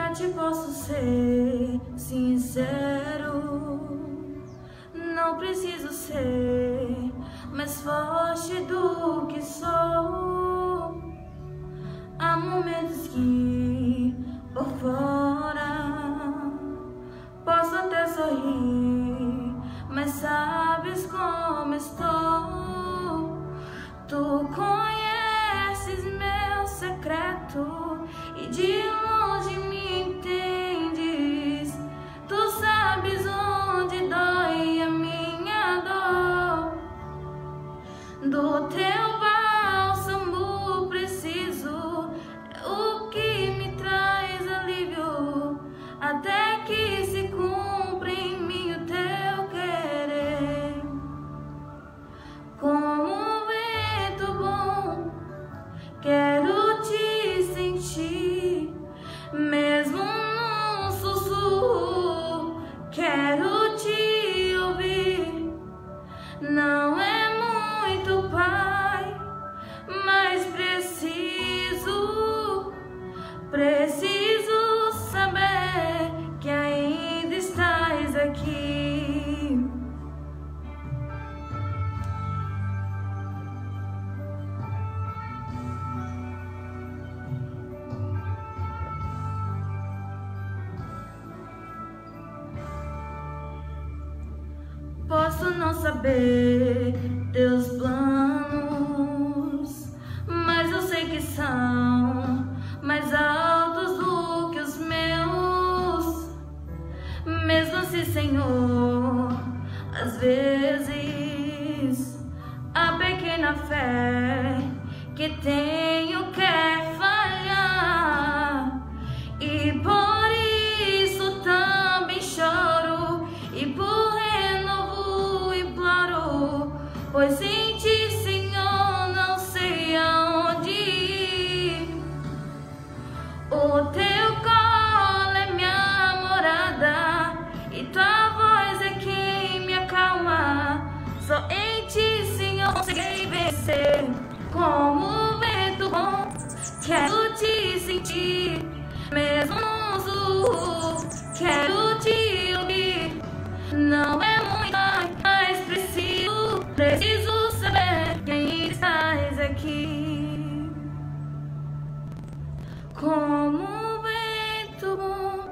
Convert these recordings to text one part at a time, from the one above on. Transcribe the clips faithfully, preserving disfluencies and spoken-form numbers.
pra ti posso ser sincero. Não preciso ser mais forte do que sou. Há momentos que por fora posso até sorrir, mas sabes como estou. Tu conheces meu secreto e de longe me entendes. Tu sabes onde dói a minha dor. Do teu bálsamo preciso, é o que me traz alívio, até que se cumpra em mim o teu querer. Como um vento bom, quero te sentir, mesmo num sussurro, quero te ouvir. Não é muito, Pai, mas preciso, preciso saber que ainda estás aqui. Posso não saber teus planos, mas eu sei que são mais altos do que os meus. Mesmo assim, Senhor, às vezes a pequena fé que tenho quer falhar, e por isso também choro e por renovo imploro, pois sem ti, Senhor, não sei aonde ir. O teu colo é minha morada e tua voz é quem me acalma. Só em ti, Senhor, consegui vencer. Como um vento bom, quero te sentir, mesmo no sussurro, quero te ouvir. Não é muito, mas preciso, preciso saber que ainda estás aqui. Como um vento bom,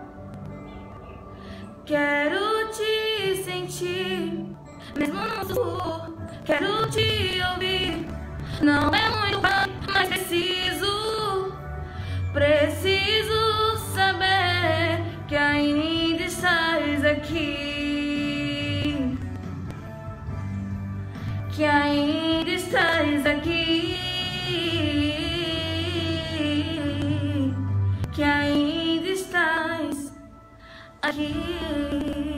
quero te sentir, mesmo no sussurro, quero te ouvir. Não é muito, mas preciso, preciso saber que ainda estás aqui, que ainda estás aqui, que ainda estás aqui.